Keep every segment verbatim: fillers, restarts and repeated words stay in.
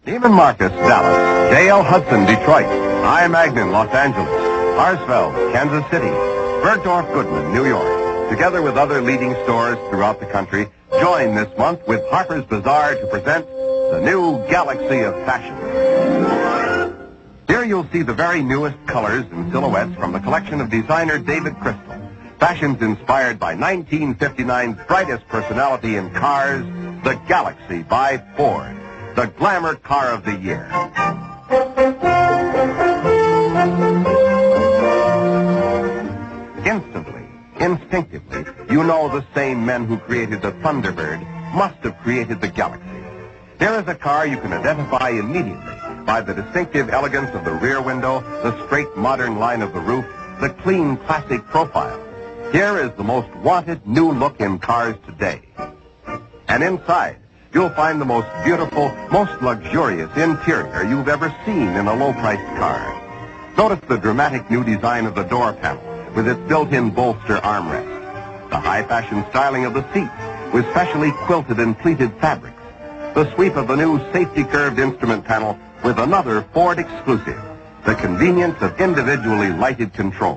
Neiman Marcus, Dallas. J L Hudson, Detroit. I. Magnin, Los Angeles. Harsfeld, Kansas City. Bergdorf Goodman, New York. Together with other leading stores throughout the country, join this month with Harper's Bazaar to present the new Galaxy of Fashion. Here you'll see the very newest colors and silhouettes from the collection of designer David Crystal. Fashions inspired by nineteen fifty-nine's brightest personality in cars, the Galaxy by Ford. The glamour car of the year. Instantly, instinctively, you know the same men who created the Thunderbird must have created the Galaxy. Here is a car you can identify immediately by the distinctive elegance of the rear window, the straight modern line of the roof, the clean classic profile. Here is the most wanted new look in cars today. And inside, you'll find the most beautiful, most luxurious interior you've ever seen in a low-priced car. Notice the dramatic new design of the door panel with its built-in bolster armrest. The high-fashion styling of the seats with specially quilted and pleated fabrics. The sweep of the new safety-curved instrument panel with another Ford exclusive, the convenience of individually lighted controls.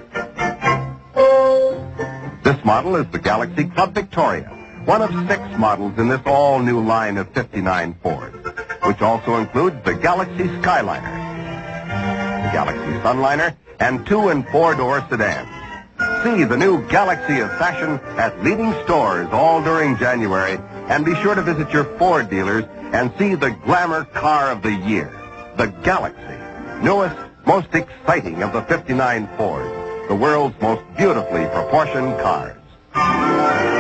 This model is the Galaxy Club Victoria, one of six models in this all-new line of fifty-nine Fords, which also includes the Galaxy Skyliner, the Galaxy Sunliner, and two- and four-door sedans. See the new Galaxy of Fashion at leading stores all during January, and be sure to visit your Ford dealers and see the glamour car of the year, the Galaxy, newest, most exciting of the fifty-nine Fords, the world's most beautifully proportioned cars.